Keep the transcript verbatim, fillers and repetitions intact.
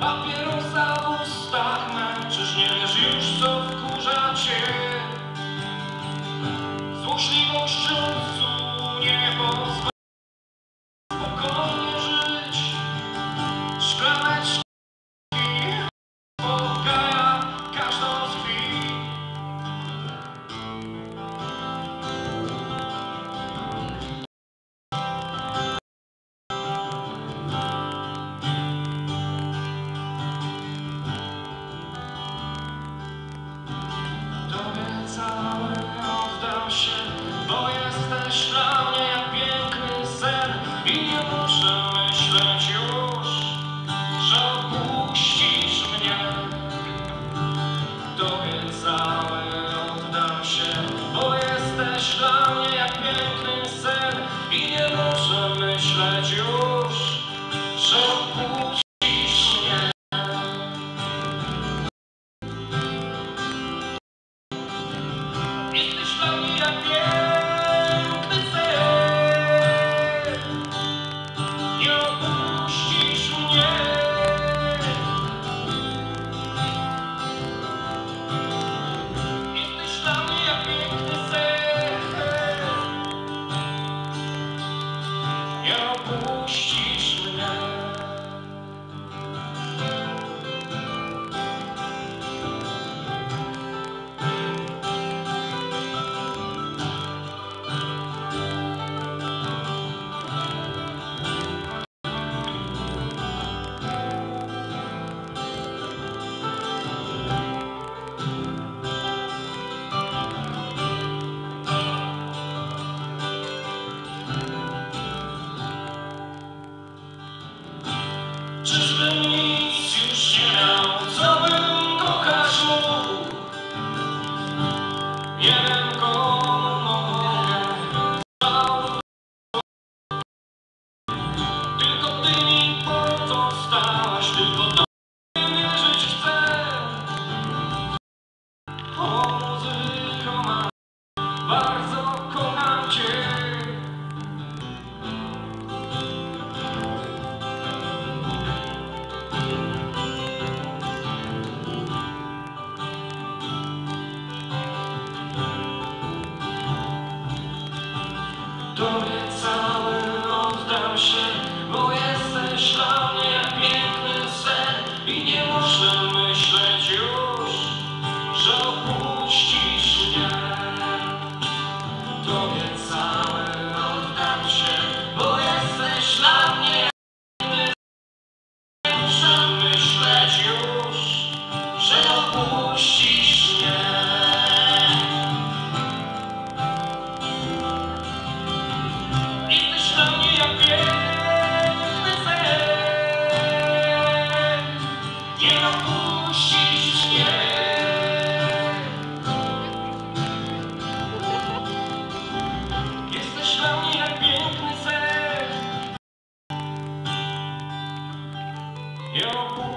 Papierosa w ustach mem, czyż nie wiesz już, co wkurza cię? Złośliwością sunie pozwala spokojnie żyć. Szklaneczki podgaja każdą z chwil. Tobie cały oddam się, bo jesteś dla mnie jak piękny sen i nie muszę myśleć już, że opuścisz mnie. Tobie cały oddam się, bo jesteś dla mnie jak piękny sen i nie muszę myśleć już, że opuścisz mnie. Jesteś dla mnie jak piękny sen, nie opuścisz mnie. Jesteś dla mnie jak piękny sen, nie opuścisz mnie. Czyżbym nic już nie miał, co bym kochać mógł? Nie wiem, komu mogę zaufać. Tylko ty mi pozostałaś, tylko do mnie wierzyć chcę. O muzyko ma, bardzo kocham cię. Tobie cały oddam się, bo jesteś dla mnie jak piękny sen i nie muszę myśleć już, że opuścisz mnie. Tobie cały oddam się, bo jesteś dla mnie jak piękny sen, nie muszę myśleć już, że opuścisz mnie. Jesteś dla mnie jak piękny sen, nie opuścisz mnie. Jesteś dla mnie jak piękny sen, nie opuścisz mnie.